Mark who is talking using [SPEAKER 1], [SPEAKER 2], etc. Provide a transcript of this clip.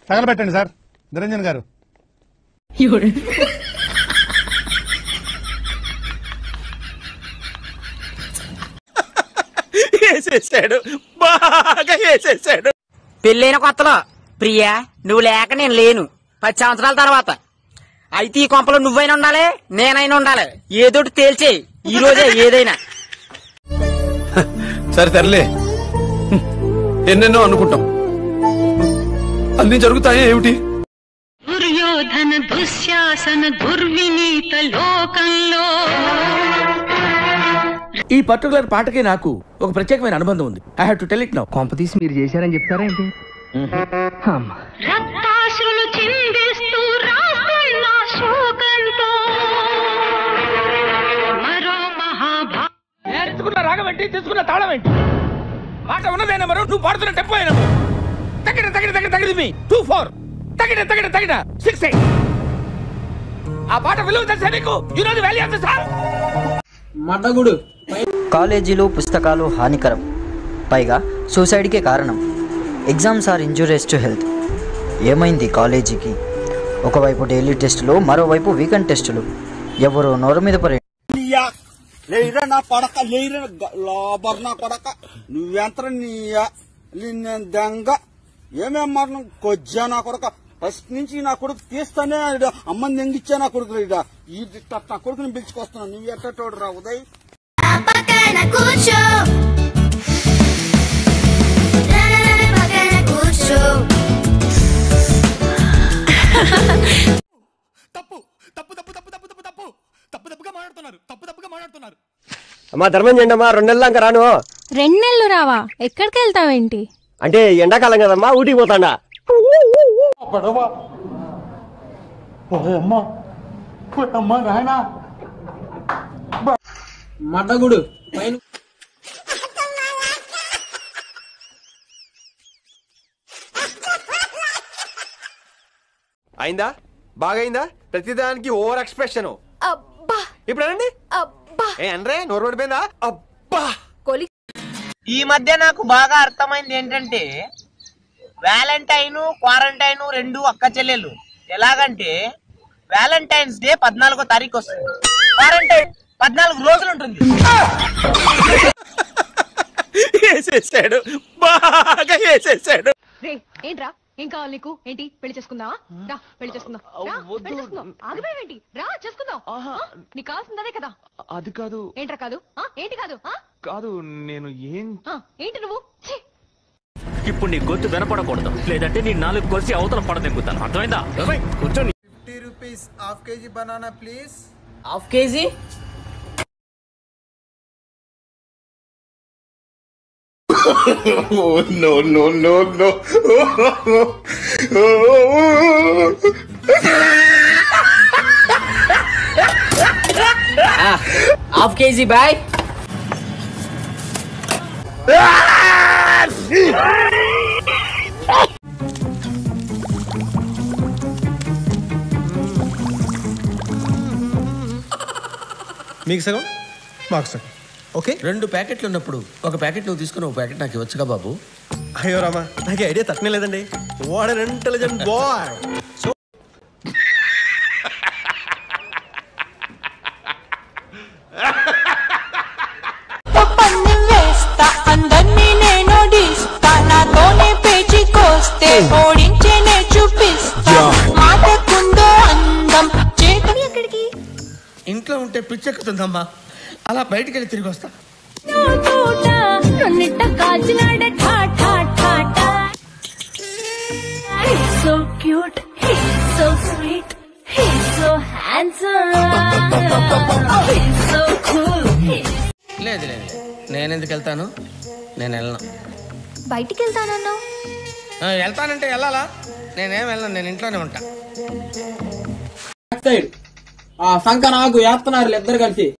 [SPEAKER 1] తగలబెట్టండి sir Niranjan గారు.
[SPEAKER 2] వేసేసాడు, బాగా వేసేసాడు.
[SPEAKER 3] పెళ్ళైన కొత్తలో ప్రియా నువ్వు లేక నేను లేను 10 సంవత్సరాల తర్వాత. అయితే ఈ కొంపలో నువ్వైనా ఉండాలి, నేనైనా ఉండాలి. ఏదోటి తేల్చేయి ఈ రోజే ఏదైనా.
[SPEAKER 4] సరే తరలే, ఎన్నెన్నో అనుకుంటాం, అన్ని జరుగుతాయా ఏమిటి?
[SPEAKER 5] దుర్యోధన దుశ్శాసన దుర్వినీత లోకంలో
[SPEAKER 6] ఈ పర్టికులర్ పాటకి నాకు ఒక ప్రత్యేకమైన అనుబంధం ఉంది. I have to tell it now.
[SPEAKER 7] కొంపతీసి మీరు చేశారని చెప్తారా ఏంటి?
[SPEAKER 5] రక్తాశ్రులు చిందిస్తూ రాస్తున్న శోకంతో మరో
[SPEAKER 6] తీసుకున్న రాగం ఏంటి, తీసుకున్న తాళం ఏంటి? మాట ఉన్నదే నెంబరు, నువ్వు పాడుతున్న టెంపో నెంబరు. తగిన తగిన తగిన తగిన మీ 2-4 తగిన తగిన తగిన 6-8. ఆ పాట విలువ తెలుసా నీకు? You know the value of the song.
[SPEAKER 8] మడగుడు
[SPEAKER 9] కాలేజీలో పుస్తకాలు హానికరం, పైగా సూసైడ్కే కారణం. Exams are injurious to health. ఏమైంది కాలేజీకి? ఒకవైపు డైలీ టెస్టులు, మరోవైపు వీకెండ్ టెస్టులు. ఎవరో నోరు మీద పడే
[SPEAKER 10] లేరా నా కొడక, లేరా లోబర్ నా కొడక, నువ్వెంత దెంగ ఏమేం మాట కొజ్జా నా కొడక. ఫస్ట్ నుంచి నా కొడుకు తీస్తానే అమ్మని దెంగిచ్చా నా కొడుకు. ఈ నా కొడుకుని పిలుచుకొస్తున్నాను. నువ్వు ఎట్టోడు రా ఉదయ్.
[SPEAKER 2] తప్పు తప్పు తప్పు తప్పు తప్పు తప్పు తప్పు తప్పు తప్పుగా మాట్లాడుతున్నారు, తప్పు తప్పుగా మాట్లాడుతున్నారు.
[SPEAKER 7] అమ్మా ధర్మం చేయండి అమ్మా, 2 నెలలు దాకా రాను.
[SPEAKER 11] 2 నెలలు రావా? ఎక్కడికి వెళ్తావేంటి?
[SPEAKER 7] అంటే ఎండాకాలం కదమ్మా, ఊటికి పోతాడా.
[SPEAKER 8] మడగుడు
[SPEAKER 4] అయిందా? బాగైందా? ప్రతిదానికి ఓవర్ ఎక్స్ప్రెషన్. ఇప్పుడు అనండి. ఏ అనరే, నోరు పడిపోయిందా? అబ్బా.
[SPEAKER 3] ఈ మధ్య నాకు బాగా అర్థమైంది ఏంటంటే వ్యాలంటైన్ క్వారంటైన్ 2 అక్క చెల్లెలు. ఎలాగంటే వ్యాలంటైన్స్ డే 14వ తారీఖు వస్తుంది, క్వారంటైన్ 14 రోజులు ఉంటుంది.
[SPEAKER 2] వేసేసాడు, బాగా వేసేసాడు.
[SPEAKER 11] ఏంట్రా, ఏం కావాలి నీకు? ఏంటి, పెళ్లి చేసుకుందావా? రా పెళ్లి చేసుకుందాం. ఆగిపోయావేంటి? రా చేసుకుందాం. నీకు కావాల్సిందే కదా.
[SPEAKER 4] అది కాదు.
[SPEAKER 11] ఏంట్రా కాదు? ఏంటి కాదు?
[SPEAKER 4] కాదు, నేను
[SPEAKER 11] ఏంటి నువ్వు?
[SPEAKER 2] ఇప్పుడు నీ గొంతు వినపడకూడదు, లేదంటే నీ 4 కొలిసి అవతల పడదెంగుతాను. అర్థమైందా? కూర్చోండి.
[SPEAKER 10] 50 rupees half KG banana please.
[SPEAKER 3] Half KG
[SPEAKER 10] No, no, no, no.
[SPEAKER 3] Half KG boy.
[SPEAKER 6] మీకు సగం మాకు సగం. ఓకే, 2 ప్యాకెట్లు ఉన్నప్పుడు ఒక ప్యాకెట్ నువ్వు తీసుకుని ఒక ప్యాకెట్ నాకు ఇవ్వచ్చుగా బాబు.
[SPEAKER 7] అయ్యో రామా, నాకు ఐడియా తక్కువ లేదండి. What an intelligent boy.
[SPEAKER 6] ఇంట్లో ఉంటే పిచ్చెక్కుతుందమ్మా, అలా బయటికి వెళ్ళి తిరిగి వస్తా. లేదు లేదు, నేనెందుకు వెళ్తాను? నేను వెళ్ళను.
[SPEAKER 11] బయటికి వెళ్తానన్నావు.
[SPEAKER 6] వెళ్తానంటే వెళ్ళాలా? నేనేం వెళ్ళను, నేను ఇంట్లోనే ఉంటా.
[SPEAKER 8] సంక నాకు వేస్తున్నారు ఇద్దరు కలిసి.